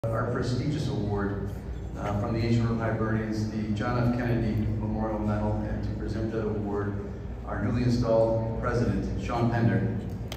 Our prestigious award from the Ancient World Hibernians, the John F. Kennedy Memorial Medal, and to present that award, our newly installed president, Sean Pender.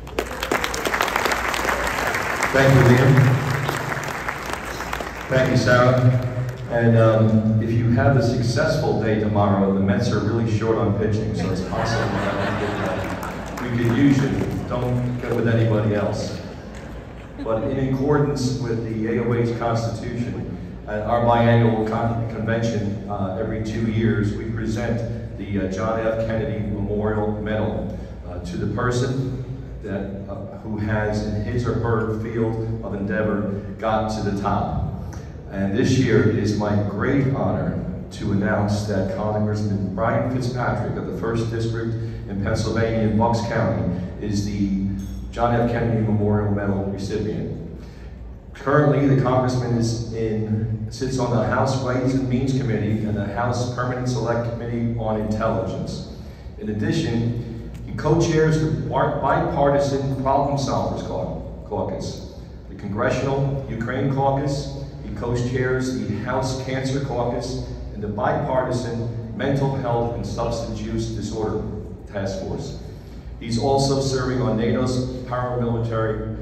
Thank you, Liam. Thank you, Sarah. And if you have a successful day tomorrow, the Mets are really short on pitching, so it's possible that we could use you. Don't go with anybody else. But in accordance with the AOH Constitution, at our biannual convention every 2 years, we present the John F. Kennedy Memorial Medal to the person that who has, in his or her field of endeavor, got to the top. And this year it is my great honor to announce that Congressman Brian Fitzpatrick of the 1st District in Pennsylvania in Bucks County is the John F. Kennedy Memorial Medal recipient. Currently, the Congressman sits on the House Ways and Means Committee and the House Permanent Select Committee on Intelligence. In addition, he co-chairs the Bipartisan Problem Solvers Caucus, the Congressional Ukraine Caucus. He co-chairs the House Cancer Caucus and the Bipartisan Mental Health and Substance Use Disorder Task Force. He's also serving on NATO's parliamentary,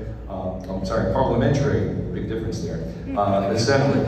big difference there, assembly.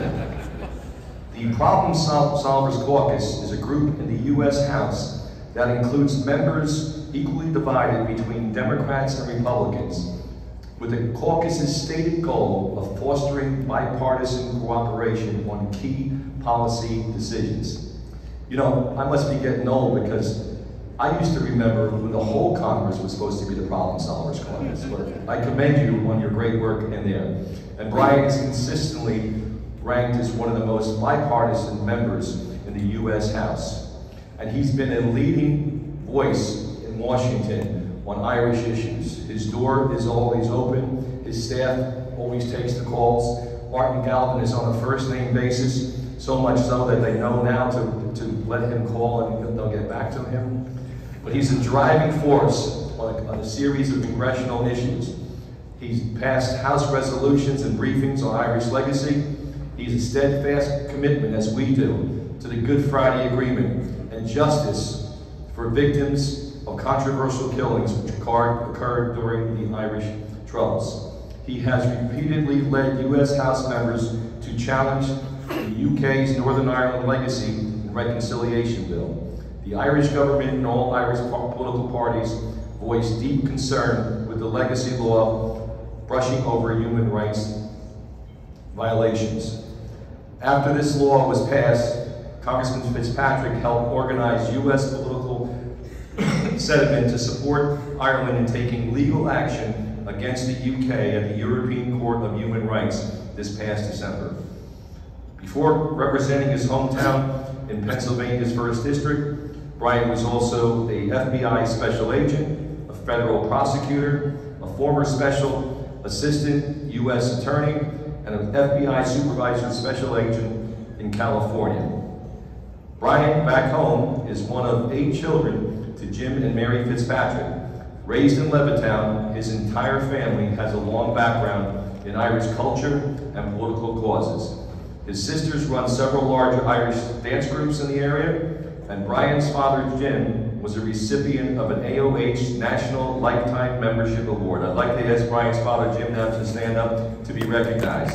The Problem Solvers Caucus is a group in the U.S. House that includes members equally divided between Democrats and Republicans, with the caucus's stated goal of fostering bipartisan cooperation on key policy decisions. You know, I must be getting old because I used to remember when the whole Congress was supposed to be the Problem Solvers Caucus. But I commend you on your great work in there. And Brian is consistently ranked as one of the most bipartisan members in the U.S. House. And he's been a leading voice in Washington on Irish issues. His door is always open. His staff always takes the calls. Martin Galvin is on a first-name basis, so much so that they know now to let him call and they'll get back to him. But he's a driving force on a series of congressional issues. He's passed House resolutions and briefings on Irish legacy. He's a steadfast commitment, as we do, to the Good Friday Agreement and justice for victims of controversial killings which occurred during the Irish Troubles. He has repeatedly led U.S. House members to challenge the UK's Northern Ireland Legacy and Reconciliation Bill. The Irish government and all Irish political parties voiced deep concern with the legacy law brushing over human rights violations. After this law was passed, Congressman Fitzpatrick helped organize U.S. political sentiment to support Ireland in taking legal action against the UK at the European Court of Human Rights this past December. Before representing his hometown in Pennsylvania's 1st District, Brian was also a FBI special agent, a federal prosecutor, a former special assistant U.S. attorney, and an FBI supervisor special agent in California. Brian, back home, is one of 8 children to Jim and Mary Fitzpatrick. Raised in Levittown, his entire family has a long background in Irish culture and political causes. His sisters run several larger Irish dance groups in the area, and Brian's father, Jim, was a recipient of an AOH National Lifetime Membership Award. I'd like to ask Brian's father, Jim, now to stand up to be recognized.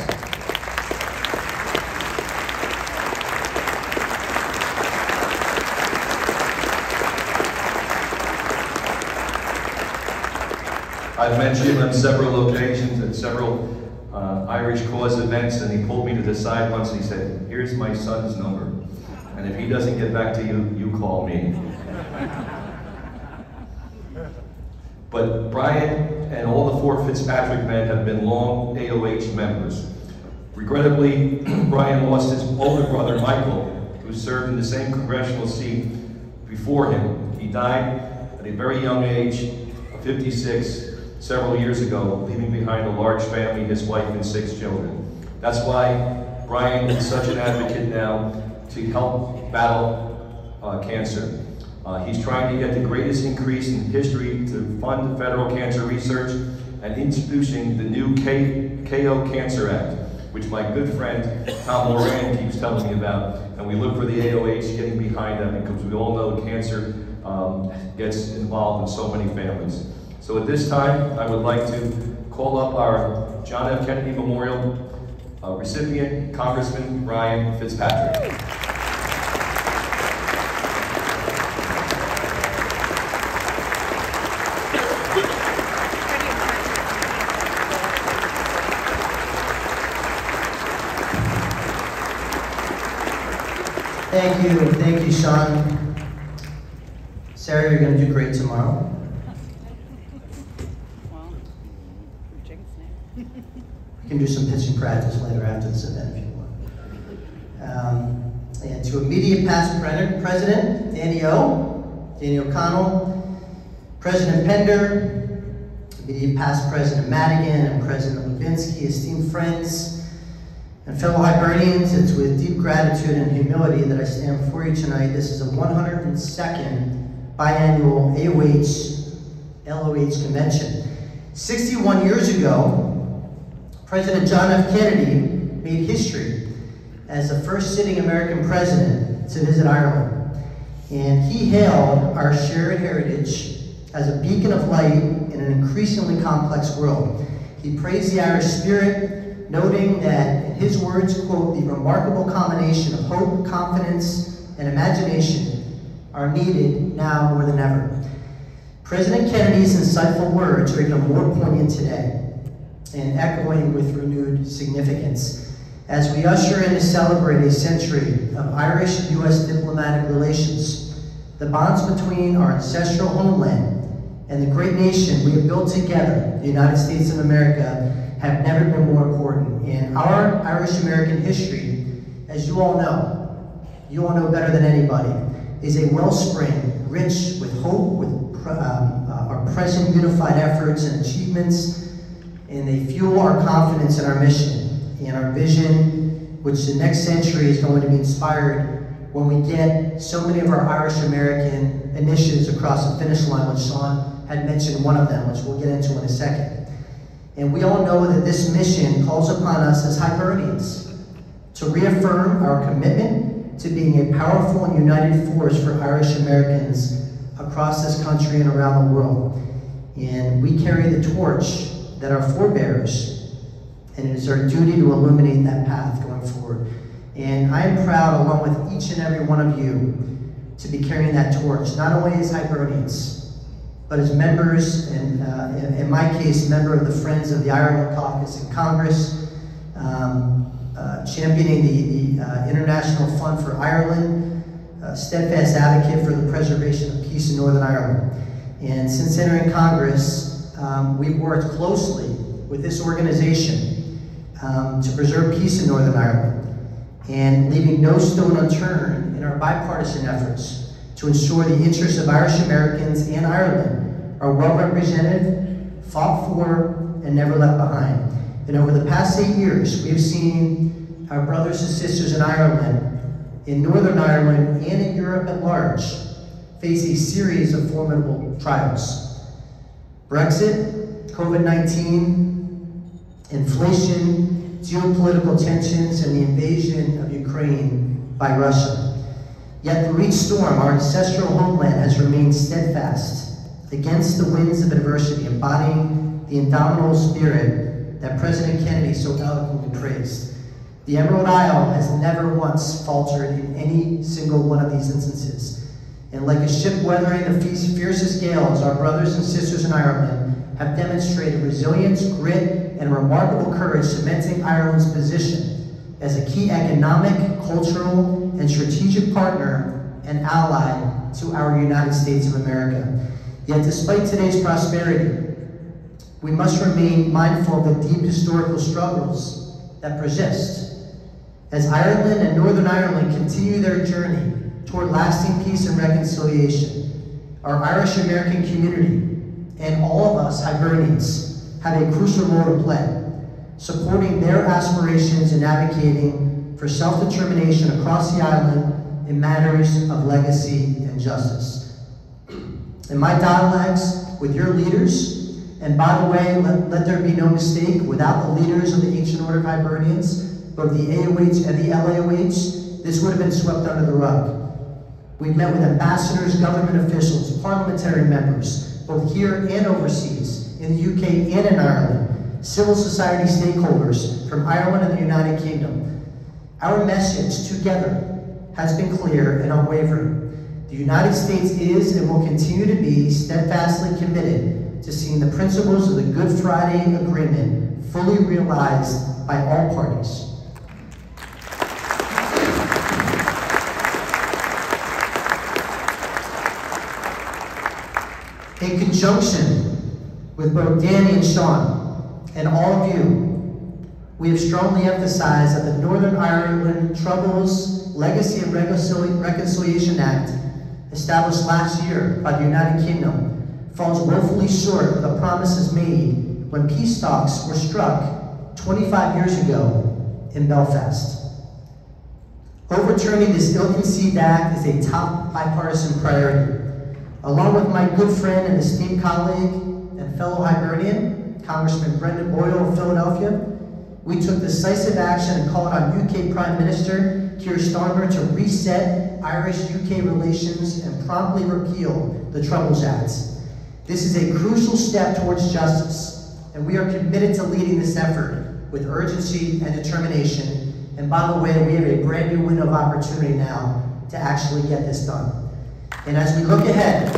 I've met Jim on several occasions at several Irish cause events, and he pulled me to the side once and he said, "Here's my son's number. And if he doesn't get back to you, you call me." But Brian and all the 4 Fitzpatrick men have been long AOH members. Regrettably, Brian lost his older brother, Michael, who served in the same congressional seat before him. He died at a very young age of 56 several years ago, leaving behind a large family, his wife and 6 children. That's why Brian is such an advocate now to help battle cancer. He's trying to get the greatest increase in history to fund federal cancer research and introducing the new KO Cancer Act, which which my good friend Tom Moran keeps telling me about. And we look for the AOH getting behind that because we all know cancer gets involved in so many families. So at this time, I would like to call up our John F. Kennedy Memorial recipient, Congressman Ryan Fitzpatrick. Thank you, Sean. Sarah, you're going to do great tomorrow. We can do some pitching practice later after this event if you want. And to immediate past President Danny O'Connell, President Pender, immediate past President Madigan, and President Levinsky, esteemed friends, and fellow Hibernians, it's with deep gratitude and humility that I stand before you tonight. This is the 102nd biannual AOH-LOH convention. 61 years ago, President John F. Kennedy made history as the first sitting American president to visit Ireland. And he hailed our shared heritage as a beacon of light in an increasingly complex world. He praised the Irish spirit, noting that, in his words, quote, "the remarkable combination of hope, confidence, and imagination are needed now more than ever." President Kennedy's insightful words are even more poignant today and echoing with renewed significance as we usher in to celebrate a century of Irish-U.S. diplomatic relations. The bonds between our ancestral homeland and the great nation we have built together, the United States of America, have never been more important. And our Irish-American history, as you all know better than anybody, is a wellspring rich with hope, with our present unified efforts and achievements, and they fuel our confidence in our mission and our vision, which the next century is going to be inspired when we get so many of our Irish-American initiatives across the finish line, which Sean had mentioned one of them, which we'll get into in a second. And we all know that this mission calls upon us as Hibernians to reaffirm our commitment to being a powerful and united force for Irish Americans across this country and around the world. And we carry the torch that our forebears, and it is our duty to illuminate that path going forward. And I am proud, along with each and every one of you, to be carrying that torch, not only as Hibernians, but as members, and in my case, member of the Friends of the Ireland Caucus in Congress, championing the International Fund for Ireland, steadfast advocate for the preservation of peace in Northern Ireland. And since entering Congress, we've worked closely with this organization to preserve peace in Northern Ireland, and leaving no stone unturned in our bipartisan efforts to ensure the interests of Irish Americans and Ireland are well represented, fought for, and never left behind. And over the past 8 years, we've seen our brothers and sisters in Ireland, in Northern Ireland, and in Europe at large, face a series of formidable trials. Brexit, COVID-19, inflation, geopolitical tensions, and the invasion of Ukraine by Russia. Yet through each storm, our ancestral homeland has remained steadfast against the winds of adversity, embodying the indomitable spirit that President Kennedy so eloquently praised. The Emerald Isle has never once faltered in any single one of these instances. And like a ship weathering the fiercest gales, our brothers and sisters in Ireland have demonstrated resilience, grit, and remarkable courage, cementing Ireland's position as a key economic, cultural, and strategic partner and ally to our United States of America. Yet despite today's prosperity, we must remain mindful of the deep historical struggles that persist. As Ireland and Northern Ireland continue their journey toward lasting peace and reconciliation, our Irish American community and all of us Hibernians have a crucial role to play, supporting their aspirations and advocating for self-determination across the island in matters of legacy and justice. In my dialogues with your leaders, and by the way, let there be no mistake, without the leaders of the Ancient Order of Hibernians, both the AOH and the LAOH, this would have been swept under the rug. We've met with ambassadors, government officials, parliamentary members, both here and overseas, in the UK and in Ireland, civil society stakeholders from Ireland and the United Kingdom. Our message together has been clear and unwavering. The United States is and will continue to be steadfastly committed to seeing the principles of the Good Friday Agreement fully realized by all parties. In conjunction with both Danny and Sean and all of you, we have strongly emphasized that the Northern Ireland Troubles Legacy and Reconciliation Act, established last year by the United Kingdom, falls woefully short of the promises made when peace talks were struck 25 years ago in Belfast. Overturning this ill-conceived act is a top bipartisan priority. Along with my good friend and esteemed colleague and fellow Hibernian, Congressman Brendan Boyle of Philadelphia, we took decisive action and called on UK Prime Minister Keir Starmer to reset Irish-UK relations and promptly repeal the Troubles Act. This is a crucial step towards justice, and we are committed to leading this effort with urgency and determination. And by the way, we have a brand new window of opportunity now to actually get this done. And as we look ahead,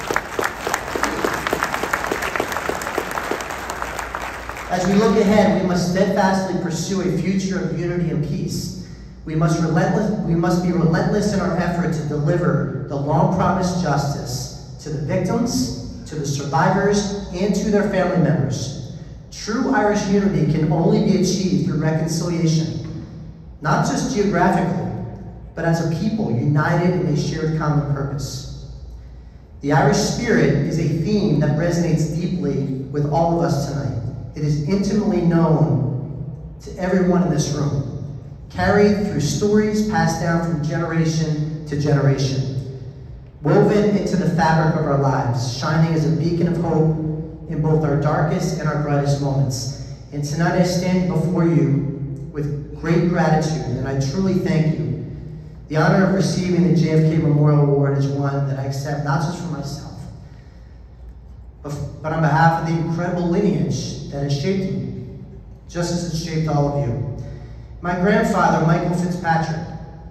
we must steadfastly pursue a future of unity and peace. We must be relentless in our effort to deliver the long-promised justice to the victims, to the survivors, and to their family members. True Irish unity can only be achieved through reconciliation, not just geographically, but as a people united in a shared common purpose. The Irish spirit is a theme that resonates deeply with all of us tonight. It is intimately known to everyone in this room, carried through stories passed down from generation to generation, woven into the fabric of our lives, shining as a beacon of hope in both our darkest and our brightest moments. And tonight I stand before you with great gratitude, and I truly thank you. The honor of receiving the JFK Memorial Award is one that I accept not just for myself, but on behalf of the incredible lineage that has shaped me, just as it shaped all of you. My grandfather, Michael Fitzpatrick,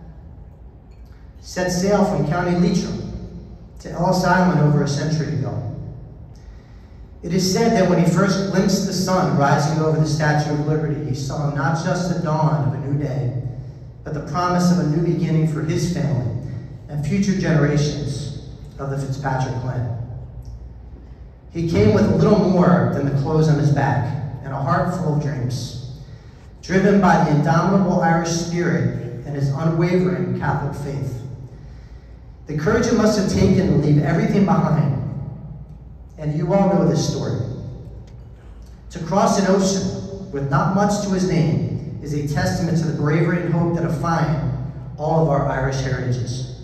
set sail from County Leitrim to Ellis Island over a century ago. It is said that when he first glimpsed the sun rising over the Statue of Liberty, he saw not just the dawn of a new day, but the promise of a new beginning for his family and future generations of the Fitzpatrick clan. He came with little more than the clothes on his back and a heart full of dreams, driven by the indomitable Irish spirit and his unwavering Catholic faith. The courage it must have taken to leave everything behind, and you all know this story. To cross an ocean with not much to his name is a testament to the bravery and hope that define all of our Irish heritages.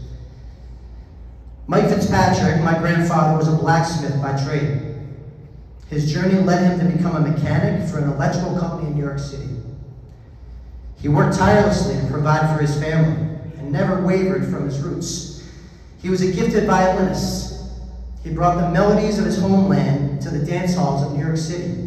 Mike Fitzpatrick, my grandfather, was a blacksmith by trade. His journey led him to become a mechanic for an electrical company in New York City. He worked tirelessly to provide for his family and never wavered from his roots. He was a gifted violinist. He brought the melodies of his homeland to the dance halls of New York City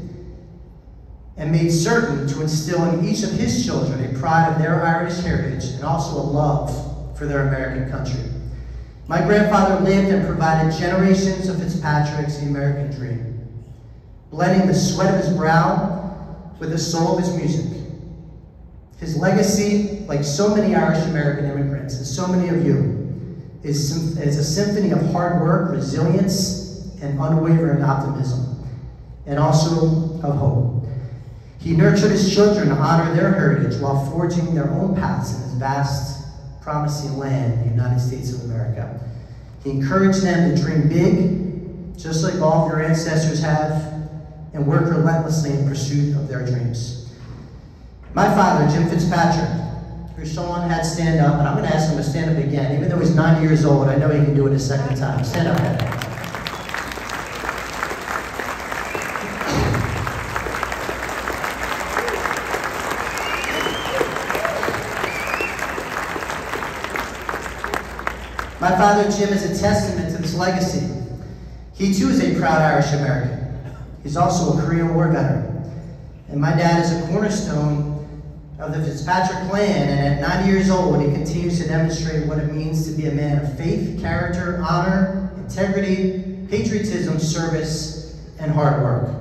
and made certain to instill in each of his children a pride of their Irish heritage and also a love for their American country. My grandfather lived and provided generations of Fitzpatrick's the American dream, blending the sweat of his brow with the soul of his music. His legacy, like so many Irish American immigrants and so many of you, is a symphony of hard work, resilience, and unwavering optimism, and also of hope. He nurtured his children to honor their heritage while forging their own paths in his vast, promising land, the United States of America. He encouraged them to dream big, just like all of your ancestors have, and work relentlessly in pursuit of their dreams. My father, Jim Fitzpatrick, who Sean had stand up, and I'm going to ask him to stand up again. Even though he's 90 years old, I know he can do it a second time. Stand up, Ed. My father, Jim, is a testament to this legacy. He too is a proud Irish American. He's also a Korean War veteran. And my dad is a cornerstone of the Fitzpatrick clan, and at 90 years old, he continues to demonstrate what it means to be a man of faith, character, honor, integrity, patriotism, service, and hard work.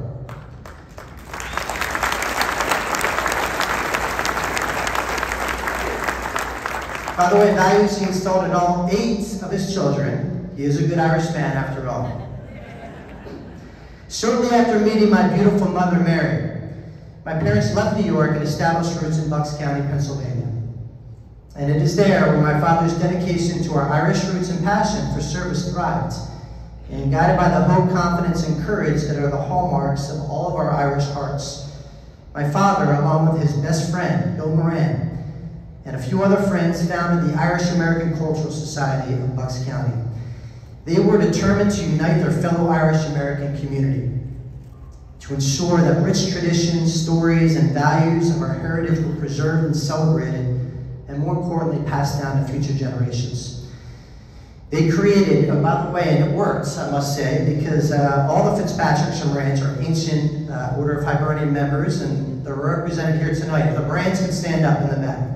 By the way, values he installed in all 8 of his children. He is a good Irish man after all. Shortly after meeting my beautiful mother, Mary, my parents left New York and established roots in Bucks County, Pennsylvania. And it is there where my father's dedication to our Irish roots and passion for service thrived, and guided by the hope, confidence, and courage that are the hallmarks of all of our Irish hearts. My father, along with his best friend, Bill Moran, and a few other friends, founded the Irish American Cultural Society of Bucks County. They were determined to unite their fellow Irish American community, to ensure that rich traditions, stories, and values of our heritage were preserved and celebrated, and more importantly, passed down to future generations. They created, by the way, and it works, I must say, because all the Fitzpatricks and Morans are ancient Order of Hibernian members, and they're represented here tonight. The Morans can stand up in the back.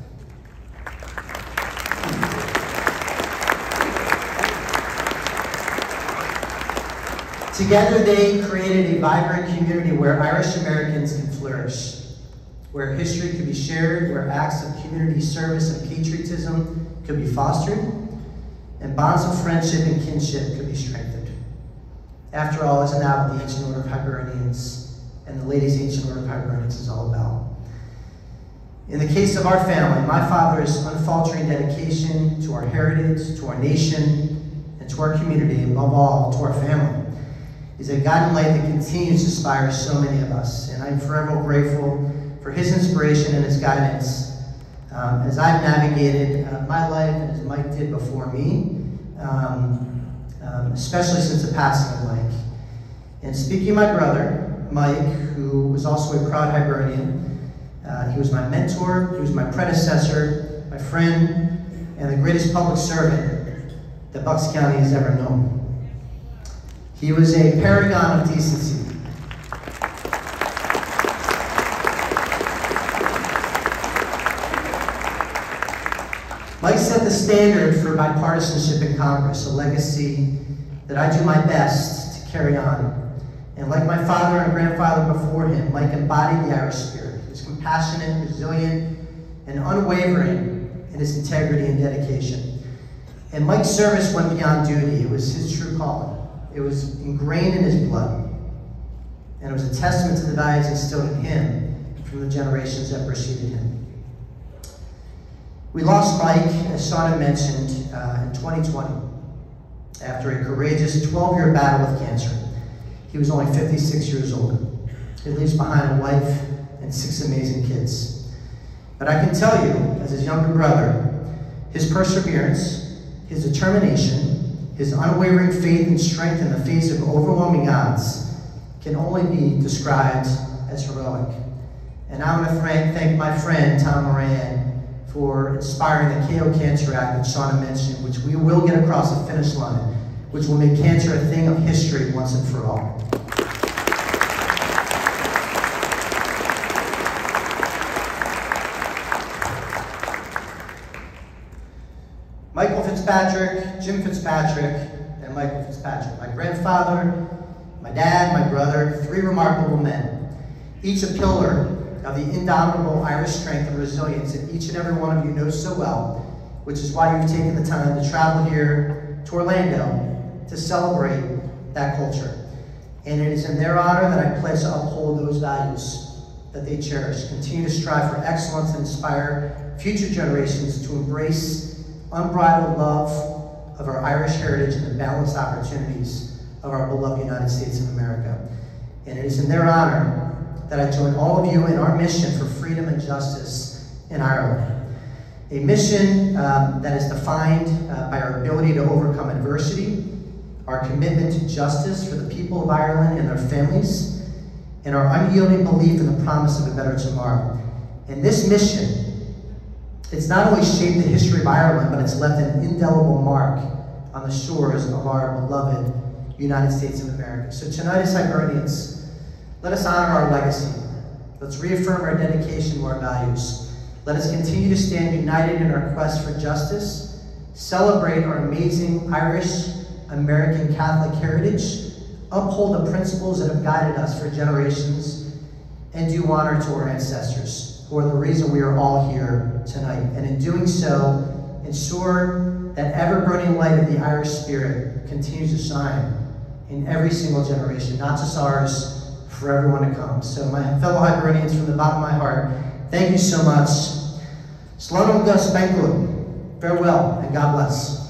Together, they created a vibrant community where Irish Americans can flourish, where history could be shared, where acts of community service and patriotism could be fostered, and bonds of friendship and kinship could be strengthened. After all, isn't that what the Ancient Order of Hibernians and the Ladies' Ancient Order of Hibernians is all about? In the case of our family, my father's unfaltering dedication to our heritage, to our nation, and to our community, and above all, to our family, is a guiding light that continues to inspire so many of us. And I'm forever grateful for his inspiration and his guidance as I've navigated my life and as Mike did before me, especially since the passing of Mike. And speaking of my brother, Mike, who was also a proud Hibernian, he was my mentor, he was my predecessor, my friend, and the greatest public servant that Bucks County has ever known. He was a paragon of decency. Mike set the standard for bipartisanship in Congress, a legacy that I do my best to carry on. And like my father and grandfather before him, Mike embodied the Irish spirit. He was compassionate, resilient, and unwavering in his integrity and dedication. And Mike's service went beyond duty. It was his true calling. It was ingrained in his blood, and it was a testament to the values instilled in him from the generations that preceded him. We lost Mike, as Sean had mentioned, in 2020, after a courageous 12-year battle with cancer. He was only 56 years old. He leaves behind a wife and 6 amazing kids. But I can tell you, as his younger brother, his perseverance, his determination, his unwavering faith and strength in the face of overwhelming odds can only be described as heroic. And I want to thank my friend, Tom Moran, for inspiring the KO Cancer Act that Shauna mentioned, which we will get across the finish line, which will make cancer a thing of history once and for all. Michael Fitzpatrick, Jim Fitzpatrick, and Michael Fitzpatrick. My grandfather, my dad, my brother, 3 remarkable men, each a pillar of the indomitable Irish strength and resilience that each and every one of you know so well, which is why you've taken the time to travel here to Orlando to celebrate that culture. And it is in their honor that I pledge to uphold those values that they cherish, continue to strive for excellence, and inspire future generations to embrace unbridled love of our Irish heritage and the balanced opportunities of our beloved United States of America. And it is in their honor that I join all of you in our mission for freedom and justice in Ireland. A mission that is defined by our ability to overcome adversity, our commitment to justice for the people of Ireland and their families, and our unyielding belief in the promise of a better tomorrow. And this mission It's not only shaped the history of Ireland, but it's left an indelible mark on the shores of our beloved United States of America. So tonight as Hibernians, let us honor our legacy. Let's reaffirm our dedication to our values. Let us continue to stand united in our quest for justice, celebrate our amazing Irish American Catholic heritage, uphold the principles that have guided us for generations, and do honor to our ancestors, who are the reason we are all here tonight. And in doing so, ensure that ever-burning light of the Irish spirit continues to shine in every single generation, not just ours, for everyone to come. So my fellow Hibernians, from the bottom of my heart, thank you so much. Slán Gus Benglum. Farewell, and God bless.